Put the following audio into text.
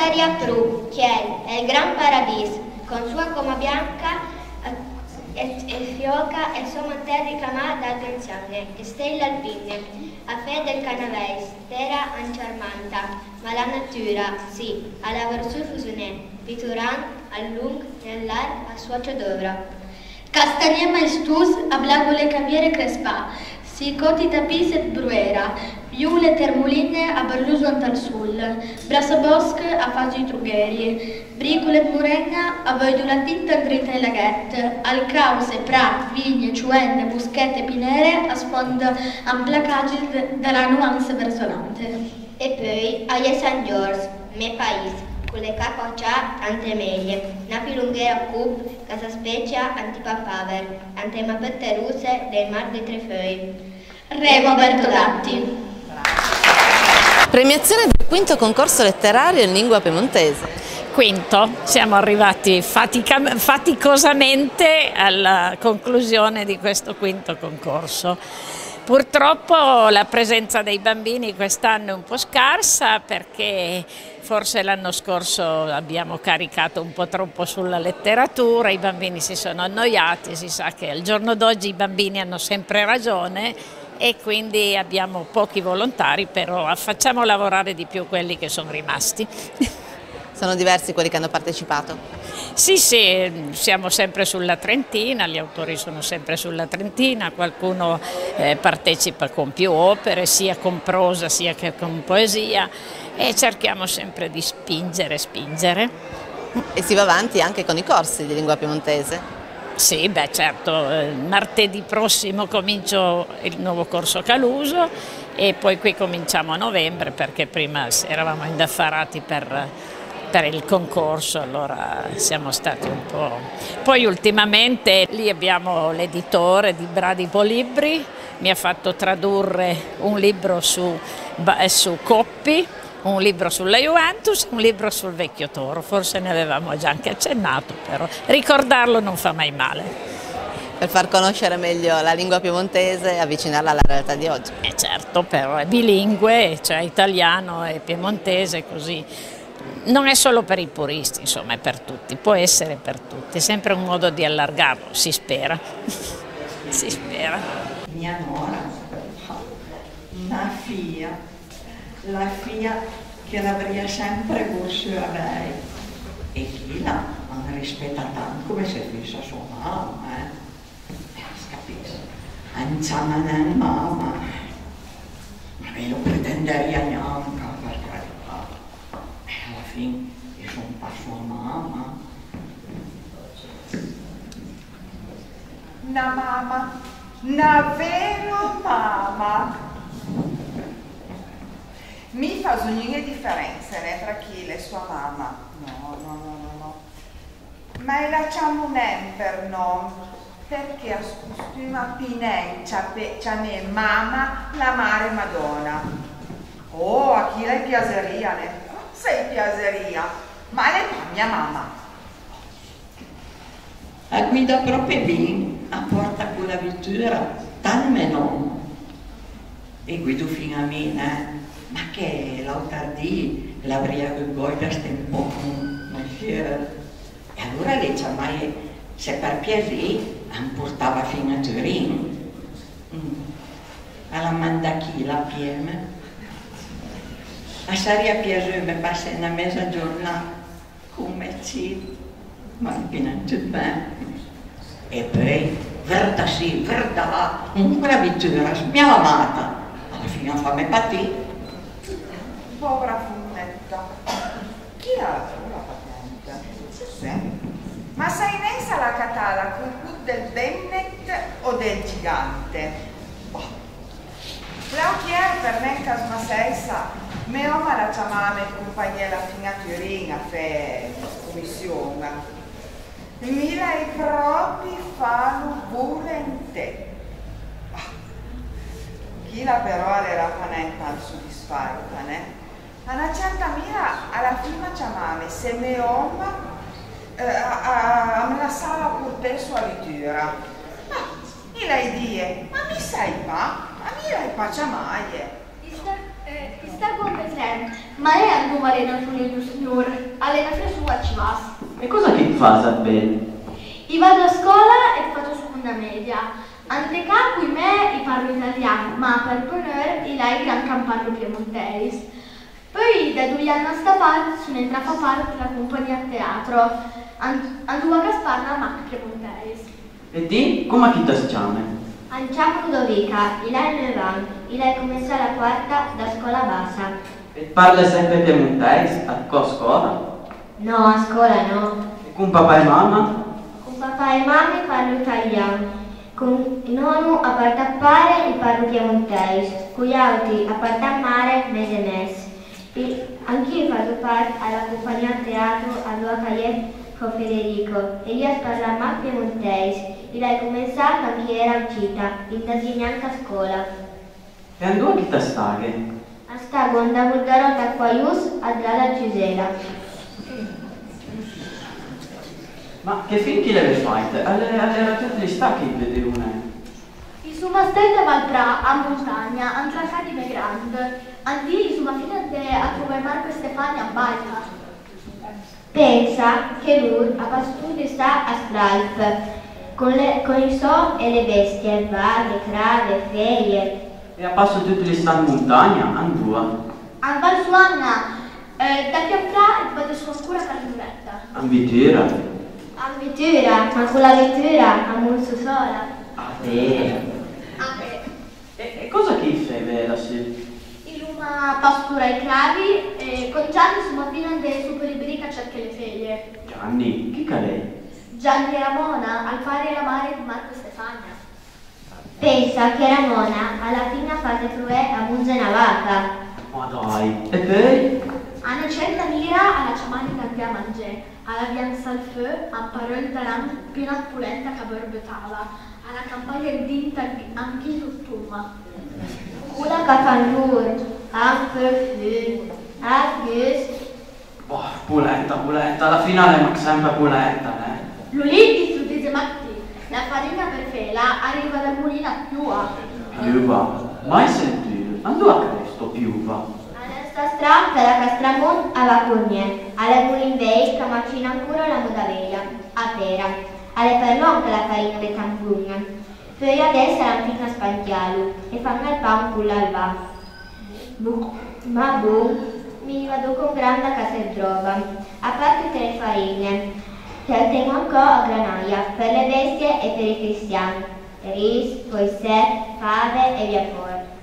Maria Pru, Chiel, è il gran paradiso, con sua coma bianca e fioca e sua manter ricamata d'attenzione, e stelle alpine, a fede del canaveis, terra anciarmanta, ma la natura, sì, alla verso fusione, pituran, al lung, nell'ar, a sua ciodovra. Castanie maestus, a blagole cambiere crespa, si coti tapis et bruera, viule termuline a berluso antal sul, brasa bosc a fagi trugheri, bricule et murenga a voidula tinta grita e laghet, al cause, prat, vigne, ciuenne, buschette, pinere a sponda amplacagil della nuance versolante. E poi agli San Giorgio, me país, con le capoccia ante meglie, napi lunghera cub, casa specia antipapaver, ante mapette ruse del mar dei Trefeuille. Remo Bertolatti. Premiazione del quinto concorso letterario in lingua piemontese. Quinto, siamo arrivati faticosamente alla conclusione di questo quinto concorso. Purtroppo la presenza dei bambini quest'anno è un po' scarsa perché forse l'anno scorso abbiamo caricato un po' troppo sulla letteratura, i bambini si sono annoiati, si sa che al giorno d'oggi i bambini hanno sempre ragione e quindi abbiamo pochi volontari, però facciamo lavorare di più quelli che sono rimasti. Sono diversi quelli che hanno partecipato? Sì, siamo sempre sulla trentina, gli autori sono sempre sulla trentina, qualcuno partecipa con più opere, sia con prosa sia che con poesia, e cerchiamo sempre di spingere. E si va avanti anche con i corsi di lingua piemontese? Sì, beh certo, martedì prossimo comincio il nuovo corso Caluso e poi qui cominciamo a novembre perché prima eravamo indaffarati per il concorso, allora siamo stati un po'. Poi ultimamente lì abbiamo l'editore di Bradipo Libri, mi ha fatto tradurre un libro su Coppi, un libro sulla Juventus, un libro sul Vecchio Toro, forse ne avevamo già anche accennato, però ricordarlo non fa mai male. Per far conoscere meglio la lingua piemontese e avvicinarla alla realtà di oggi. Certo, però è bilingue, cioè italiano e piemontese, così. Non è solo per i puristi, insomma, è per tutti, può essere per tutti, è sempre un modo di allargarlo, si spera. Si spera. Mia nuora, una figlia, la figlia che l'avrei sempre voluto avere, e chi la rispetta tanto come se fosse sua mamma, capisci? Anziana nel mamma, ma io pretenderia neanche, per carità, e alla fine io sono per sua mamma. Una mamma, una vera mamma. Mi fa ogni differenza tra chi è sua mamma. No. Ma lasciamo un per no, perché a costuma pinencia c'è mamma la mare Madonna. Oh, a chi lei piaceria, ne? Sei piaceria, ma lei fa mia mamma. La guida proprio bene, a porta con la vettura, tal meno. E guido fino a me, ma che l'autardì l'avrei guida un po' monsieur. E allora lei ci ha mai, se per piacere, mi portava fino a Torino. Alla mandachila pieme. A sarebbe piaciuto passare una mezza giornata come ci, ma non tutto bene. E poi, verda sì, verda là, una vettura smialamata. Alla fine fa me patire. Povera funnetta, chi l'ha la patente? Sì. Ma sei messa la catala col cut del Bennett o del gigante? Boh. Claudier per me casma sessa, me oma la chiamame compagnia fino a Turin a fare commissione. Mi lei proprio fanno volente. Chi la però era panetta soddisfatta, ne? A una certa mira alla prima chiamame se me oma a una sala pur te sua lettura. Ma mi lei die, ma mi sai pa? Ma mi lei pa chiamaie? sta con te, ma lei ha un allenatore del signor, allenatore su Acivas. E cosa che fa, Isabel? Io vado a scuola e faccio seconda media. Anteca qui me parlo italiano, ma per ponere il gran parlo piemontese. Poi da 2 anni a sta parte sono entrata a far parte della compagnia teatro. Anduva a Gasparna a Mac piemontese. E ti? Come chi ti chiama? Andiamo Ludovica, il è 9 anni, il è cominciato la quarta da scuola bassa. E parla sempre piemontese a scuola? No, a scuola no. E con papà e mamma? Con papà e mamma parlo italiano. Con il nonno a parte a pare parlo piemontese. Con gli altri a parte a mare mese. Anch'io faccio parte alla compagnia teatro a Luacagliè con Federico e io parlo a piemontese. Il è cominciato anche era uscita, in a scuola. E andò a chi ti staghe? A sta gonda vulgarota qua ius a Drada Gisela. Ma che finché le fate? Alle tutte le stacche di lune? Il suo mastella Valprà a montagna, anche a Cadime Grande. Andi su una fine a trovare Marco e Stefania a Baita. Pensa che lui a pastuto sta a Stralp, con i so e le bestie, vaghe, crave, ferie. E a passo tutte le sta in montagna? Andua? A Val Suanna, da Piaprà vado su oscura carburetta. Anvitura? Avventura, ma con l'avventura a molto sola. Ah, bene. E cosa che fai, la sì? Il luma pastura i cravi e con Gianni su mattina delle super ibrica cerca le figlie. Gianni, chi calei? Gianni e Ramona, al fare la mare di Marco e Stefania. Pensa che Ramona alla fine ha fatto truè a Munza una vaca. Ma dai, e poi? Anna certa mira alla ciamanica che a mangiare, alla vianza al feu, a parole taran piena pulenta che borbetava, alla campagna dinta anche in tuttuma. Una capandur, anche a gus. Boh, pulenta, alla finale ma sempre pulenta, eh? L'uliti su dice Matti, la farina per fela arriva dal mulino a Piua. Piuva? Mai sentito? Andò a questo, piuva? Alla strada per la Castramon a Vacugne, alla Mulinvei che macina ancora la Modavella, a Pera, alle Perlon che la farina di Campugna. Poi adesso la fina Spantialu e fanno il pan con l'alba. Ma mi vado con grande a casa e trova, a parte che le farine, che tengo ancora a granaia, per le bestie e per i cristiani, ris, poissè, fave e via fuori.